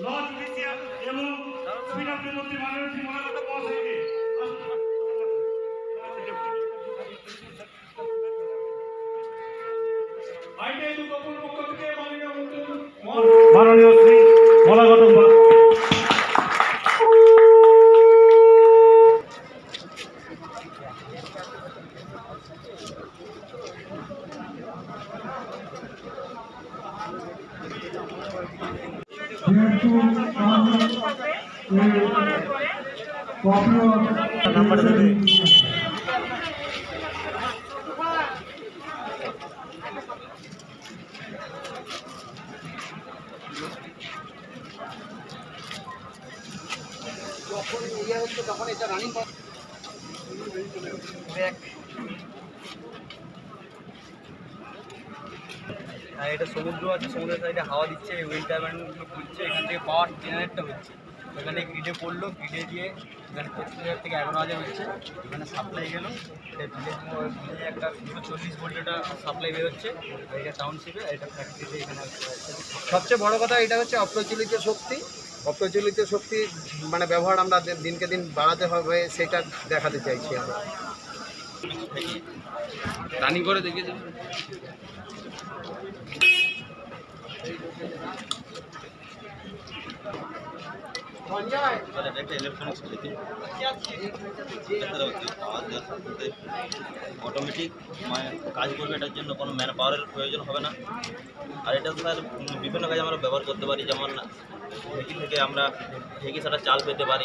Lodge judicial এবং speaker মন্ত্রী মাননীয় শ্রী মহাগত মহাশয়কে আইটিআই দুর্গাপুর পক্ষ থেকে মাননীয় শ্রী মহাগত তখন এটা রানিং এটা সমুদ্র আছে, সমুদ্রের সাইডে হাওয়া দিচ্ছে, উইন্ড টারবাইনগুলো ঘুরছে, এখান থেকে পাওয়ার জেনারেটটা হচ্ছে, এখানে গ্রিডে পড়লো, গ্রিডে দিয়ে এখানে 25,000 থেকে 11,000 হচ্ছে, এখানে সাপ্লাই গেল, একটা 240 ভোল্টের সাপ্লাই বেরোচ্ছে, এটা টাউনশিপে, এটা ফ্যাক্টরিতে এখানে। সবচেয়ে বড় কথা এটা হচ্ছে অপ্রচলিত শক্তি, অপ্রচলিত শক্তি মানে ব্যবহার আমরা দিনকে দিন বাড়াতে হবে, সেটা দেখাতে চাইছি আমরা। রানিং করে দেখিয়েছি অটোমেটিক কাজ করবে, এটার জন্য কোনো ম্যান পাওয়ারের প্রয়োজন হবে না। আর এটা স্যার বিভিন্ন কাজে আমরা ব্যবহার করতে পারি, যেমন ঢেকি থেকে আমরা ঢেকি ছাড়া চাল পেতে পারি,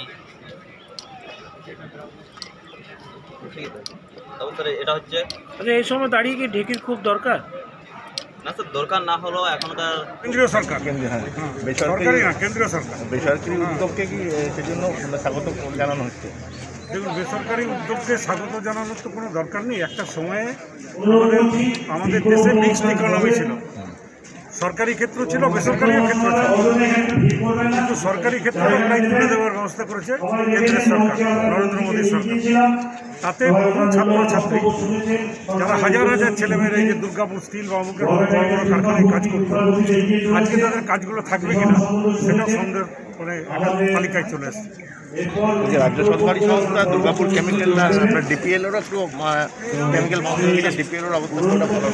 ঠিক আছে। তবে স্যার এটা হচ্ছে এই সময় দাঁড়িয়ে কি ঢেকির খুব দরকার? না স্যার, দরকার না হলেও এখনকার কেন্দ্রীয় সরকার, কেন্দ্রীয় সরকার বেসরকারি উদ্যোগকে কি সেজন্য স্বাগত জানানো হচ্ছে? দেখুন, বেসরকারি উদ্যোগকে স্বাগত জানানোর তো কোনো দরকার নেই। একটা সময়ে আমাদের দেশে মিক্সড ইকোনমি ছিল, সরকারি ক্ষেত্র ছিল, বেসরকারি ক্ষেত্র ছিল, কিন্তু সরকারি ক্ষেত্রে অনলাইন তুলে দেওয়ার ব্যবস্থা করেছে কেন্দ্রের সরকার, নরেন্দ্র মোদী সরকার। তাতে বহু ছাত্রছাত্রী যারা হাজার হাজার ছেলেমেয়েরা এই যে দুর্গাপুর স্টিল বা অমুকের বড় বড় কারখানায় কাজ করত, আজকে তাদের কাজগুলো থাকবে কিনা সেটা সন্দেহের মানে তালিকায় চলে এসছে। রাজ্য সরকারি সংস্থা দুর্গাপুর কেমিক্যাল, আপনার ডিপিএলেরও একটু কেমিক্যাল ডিপিএলের অবস্থাটা ভালো।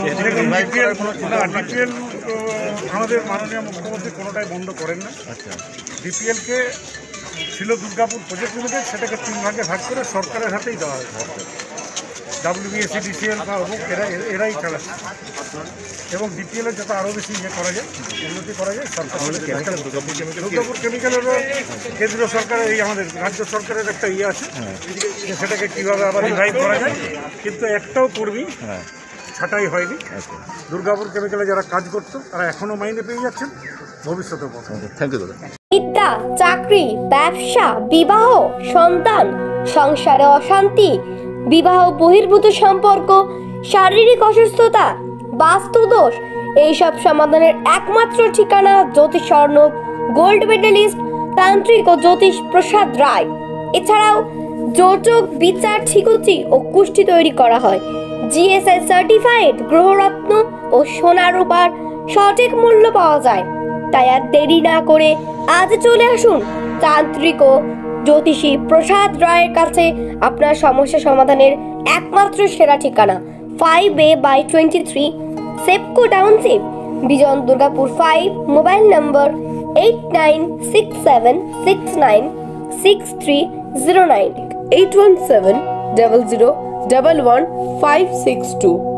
ডিপিএল আমাদের মাননীয় মুখ্যমন্ত্রী কোনোটাই বন্ধ করেন না। আচ্ছা, ডিপিএলকে ছিল দুর্গাপুর প্রজেক্ট লিমিটেড, সেটাকে 3 ভাগে ভাগ করে সরকারের হাতেই দেওয়া হয়েছে। WBSC, DCL বা অমুক এরাই চালাচ্ছে, এবং ডিপিএলের যাতে আরও বেশি ইয়ে করা যায়, উন্নতি করা যায় সরকার। দুর্গাপুর কেমিক্যালেরও কেন্দ্রীয় সরকারের এই আমাদের রাজ্য সরকারের একটা ইয়ে আছে, সেটাকে কীভাবে আবার রিভাইভ করা যায়, কিন্তু একটাও কর্মী ছাঁটাই হয়নি। দুর্গাপুর কেমিক্যালে যারা কাজ করতো তারা এখনও মাইনে পেয়ে যাচ্ছেন, ভবিষ্যতেও পাবেন। থ্যাংক ইউ দাদা। বিদ্যা, চাকরি, ব্যবসা, বিবাহ, সন্তান, সংসারে অশান্তি, বিবাহ বহির্ভূত সম্পর্ক, শারীরিক অসুস্থতা, বাস্তুদোষ, এইসব সমাধানের একমাত্র ঠিকানা জ্যোতিষ স্বর্ণ গোল্ড মেডেলিস্ট তান্ত্রিক ও জ্যোতিষ প্রসাদ রায়। এছাড়াও যোজক, বিচার, ঠিকুচি ও কুষ্টি তৈরি করা হয়। GSI সার্টিফাইড গ্রহরত্ন ও সোনা রূপার সঠিক মূল্য পাওয়া যায়। তাই আর দেরি না করে আজ চলে আসুন তান্ত্রিক ও জ্যোতিষী প্রসাদ রায়ের কাছে। আপনার সমস্যা সমাধানের একমাত্র সেরা ঠিকানা 5A/23 Sepco township, Bijan, Durgapur 5। Mobile number 8967696309, 8170011562।